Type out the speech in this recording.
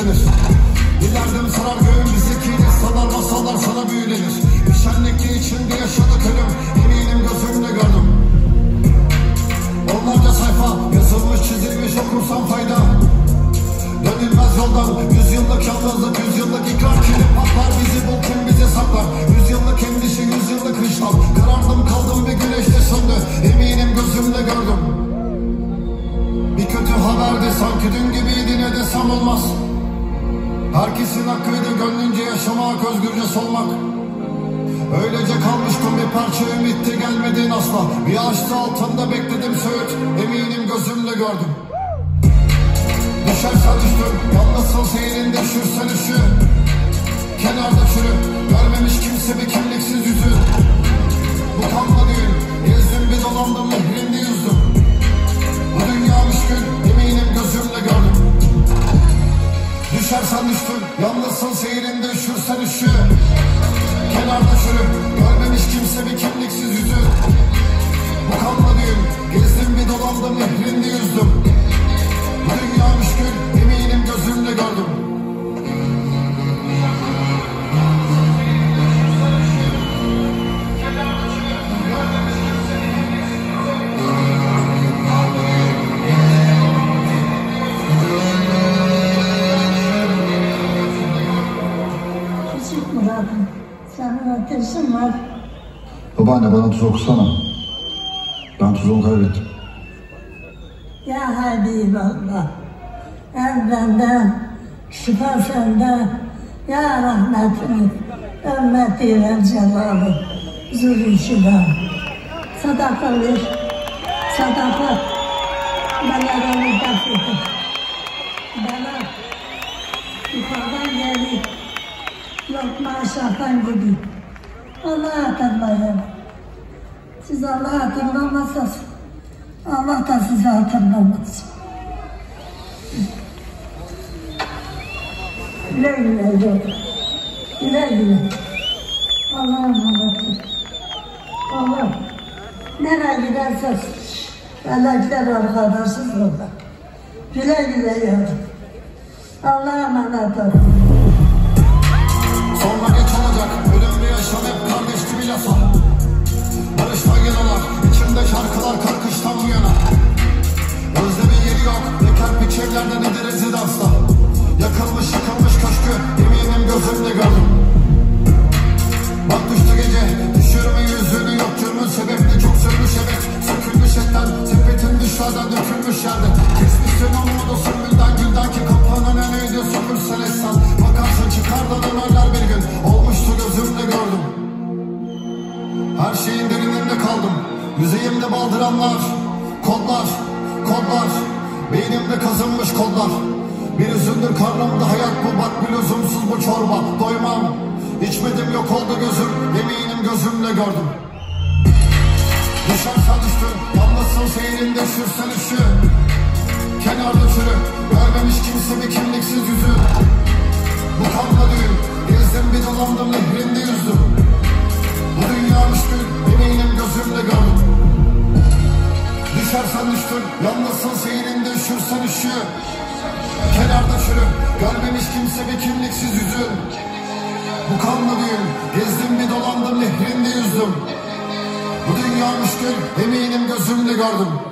büyülenir. Dilerdim sarar göğüm bizdekini, sanar masallar sana büyülenir. Bir şenlikli içinde yaşadık ölüm, eminim gözümle gördüm. Onlarca sayfa yazılmış çizilmiş, okursam fayda. Dönülmez yoldan, yüzyıllık yalnızlık, yüzyıllık ikrar, kilit patlar bizi, bul kim bizi saklar. Yüzyıllık endişe, yüzyıllık hışlam. Karardım kaldım bir güneşte söndü, eminim gözümle gördüm. Bir kötü haberdi sanki dün gibiydi, ne desem olmaz. Herkesin hakkıydı gönlünce yaşamak, özgürce solmak. Öylece kalmıştım bir parça ümitti, gelmedin asla. Bir ağaçta altında bekledim söğüt, eminim gözümle gördüm. Düşersen düştüm, yalnızsın seyrinde, üşürsen üşü. Kenarda çürü, görmemiş kimse bir kimliksiz yüzü. Bu kanla düğün, gezdim bir dolandım, nehrinde yüzdüm. Bu dünya müşkül, eminim gözümle gördüm. Düşersen düştün, yalnızsın seyrinde, üşürsen üşü. Kenarda çürü, görmemiş kimse bir kimliksiz yüzü. Bu kanla düğün, gezdim bir dolandım, nehrinde yüzdüm. Bu dünya müşkül, eminim gözümle gördüm. Küçük Murat'ım, senin ateşin var. Babaanne bana tuz okusana. Ben tuzumu kaybettim. Ya Habiballah, el benden, şifa senden, ya rahmetini, ümmeti ve celalı, zulüşüden. Sadaka ver, sadaka, bana müdafıdır. Bana yukarıdan gelir, lokma aşağıdan gibi. Allah'a hatırlayın. Siz Allah'a hatırlamazsanız, Allah da sizi hatırlamaz. Güle güle yol. Güle güle. Allah'a emanet. Allah. Nereye giderseniz, melekler arkadaşız orada. Güle güle yol. Allah'a emanet olun. Sonra geç olacak, ölüm ve yaşam hep kardeş gibi lafa. Barıştan yanalar, içimde şarkılar karkıştan bu yana. Özlemin yeri yok, ne kerpiç evlerde ne de rezidansta. Yakılmış yıkılmış köşkü, eminim gözümle gördüm. Bak düştü gece, düşürme yüzünü, yok cürmün sebepli. Çok sürmüş evet, sökülmüş etten, sepetin dışarıdan dökülmüş yerde. Kesmişsin umudu sümbülden gülden ki kapının önüydü, süpürsen etsen. Bakarsın çıkar da dönerler bir gün, olmuştu gözümle gördüm. Her şeyin derininde kaldım, yüzeyimde baldıranlar, kodlar, kodlar, beynimde kazınmış kodlar. Bir üzüldür karnımda hayat bu, bak bir lüzumsuz bu çorba. Doymam, içmedim yok oldu gözüm, eminim gözümle gördüm. Düşersen düştün, yalnızsın seyrinde, üşürsen üşü. Kenarda çürü, görmemiş kimse bir kimliksiz yüzü. Bu kanla düğün, gezdim bir dolandım, nehrinde yüzdüm. Bu dünya müşkül, eminim gözümle gördüm. Düşersen düştün, yalnızsın seyrinde, üşürsen üşü. Kenarda çürü, görmemiş kimse bir kimliksiz yüzü. Bu kanla düğün, gezdim bir dolandım, nehrinde yüzdüm. Bu dünya müşkül, eminim gözümle gördüm.